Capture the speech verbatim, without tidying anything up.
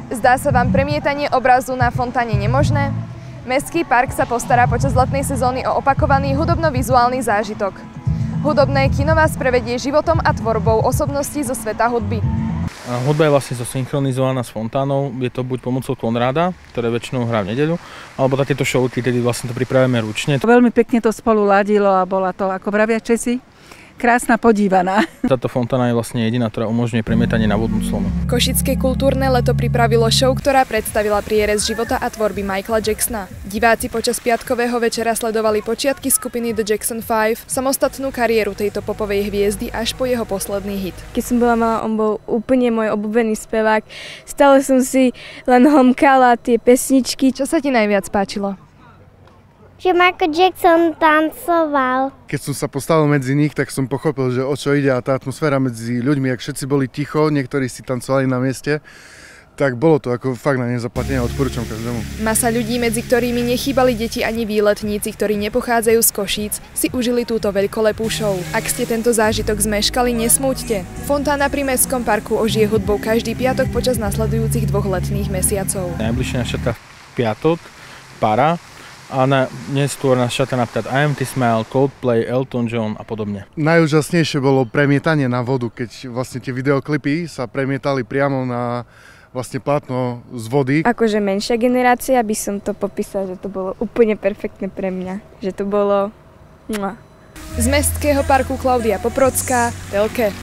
Zdá sa vám premietanie obrazu na fontáne nemožné? Mestský park sa postará počas letnej sezóny o opakovaný hudobno-vizuálny zážitok. Hudobné kino vás prevedie životom a tvorbou osobností zo sveta hudby. Hudba je vlastne zosynchronizovaná s fontánou, je to buď pomocou Konráda, ktoré väčšinou hrá v nedeľu, alebo takéto showky, kedy vlastne to pripravíme ručne. Veľmi pekne to spolu ladilo a bola to, ako vravia Česi, krásna podívaná. Táto fontána je vlastne jediná, ktorá umožňuje premietanie na vodnú clonu. Košické kultúrne leto pripravilo show, ktorá predstavila prierez života a tvorby Michaela Jacksona. Diváci počas piatkového večera sledovali počiatky skupiny The Jackson Five, samostatnú kariéru tejto popovej hviezdy až po jeho posledný hit. Keď som bola malá, on bol úplne môj obľúbený spevák. Stále som si len homkala tie pesničky. Čo sa ti najviac páčilo? Že Michael Jackson tancoval. Keď som sa postavil medzi nich, tak som pochopil, že o čo ide a tá atmosféra medzi ľuďmi, ak všetci boli ticho, niektorí si tancovali na mieste, tak bolo to ako fakt na nezaplatenie, odporúčam každému. Masa ľudí, medzi ktorými nechýbali deti ani výletníci, ktorí nepochádzajú z Košíc, si užili túto veľkolepú show. Ak ste tento zážitok zmeškali, nesmúďte. Fontána pri Mestskom parku ožije hudbou každý piatok počas nasledujúcich dvoch letných mesiacov. Najbližšie nás čaká piatok, Para, a na, neskôr nás čaká napríklad I Am T Smile, Coldplay, Elton John a podobne. Najúžasnejšie bolo premietanie na vodu, keď vlastne tie videoklipy sa premietali priamo na vlastne plátno z vody. Akože menšia generácia by som to popísala, že to bolo úplne perfektné pre mňa. Že to bolo... Z Mestského parku Klaudia Poprodská, Telke.